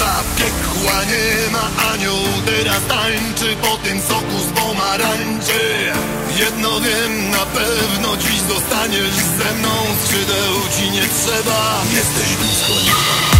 Pietra piekła nie ma, anioł teraz tańczy po tym soku z pomarańczy. Jedno wiem na pewno, dziś zostaniesz ze mną, skrzydeł ci nie trzeba, jesteś blisko nieba.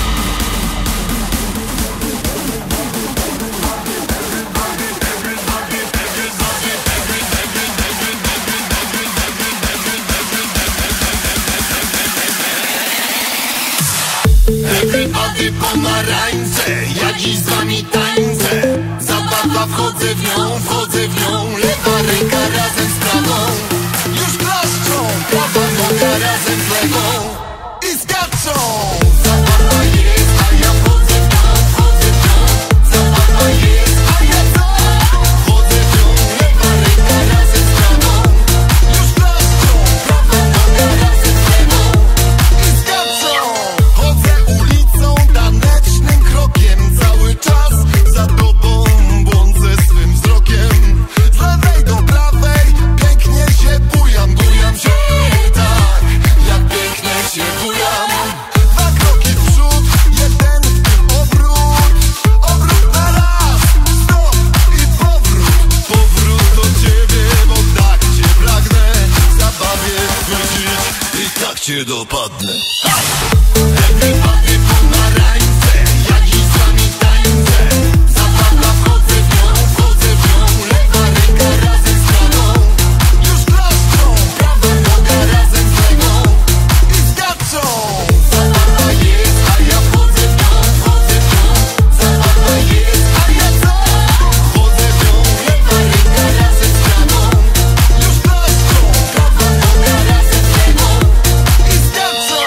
Everybody pomarańcze, ja dziś z wami tańczę. Zabawa, wchodzę w nią, lewa ręka razem z prawą. Już klaszczą, prawa noga razem z lewą i skaczą. Zabawa jest, a ja wchodzę w nią. Zabawa jest, a ja co? Wchodzę w nią, lewa ręka razem z prawą. Już klaszczą, prawa noga razem z lewą i skaczą. Chodzę ulicą tanecznym krokiem, cały czas za tobą błądzę swym wzrokiem. Z lewej do prawej pięknie się bujam się tak, jak pięknie się bujam. Dwa kroki w przód, jeden w tył, obrót na raz, stop i powrót do ciebie, bo tak cię pragnę w zabawie chwycić i tak cię dopadnę. Everybody pomarańcze, ja dziś z wami tańczę. Zabawa, wchodzę w nią, lewa ręka razem z prawą. Już klaszczą, prawa noga razem z lewą i skaczą. Zabawa jest, a ja wchodzę w nią. Zabawa jest, a ja co? Wchodzę w nią, lewa ręka razem z prawą. Już klaszczą, prawa noga razem z lewą i skaczą.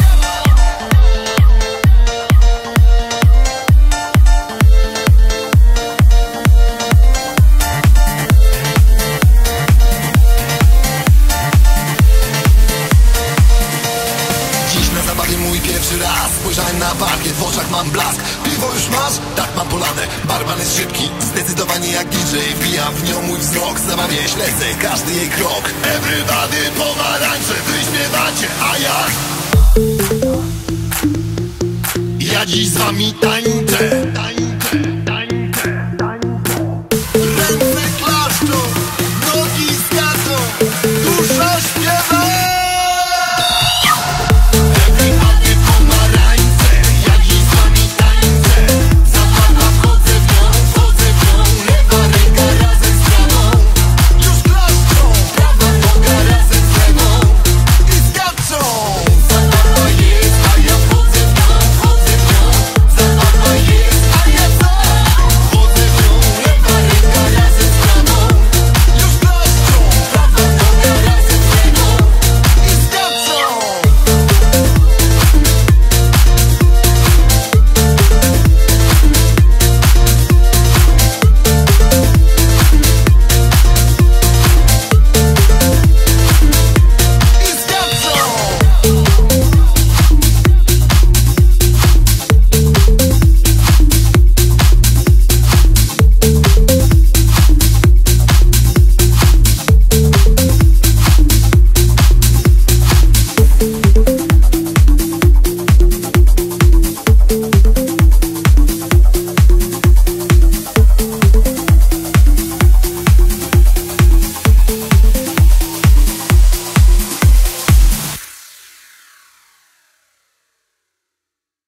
Dziś na zabawie mój pierwszy raz. Spojrzałem na parkiet, w oczach mam blask. Piwo już masz? Tak, mam polane. Barman jest szybki, zdecydowanie jak DJ. Wbijam w nią mój wzrok, zabawię śledzę każdy jej krok. Everybody pomarańcze, wy śpiewacie, a ja dziś z wami tańczę.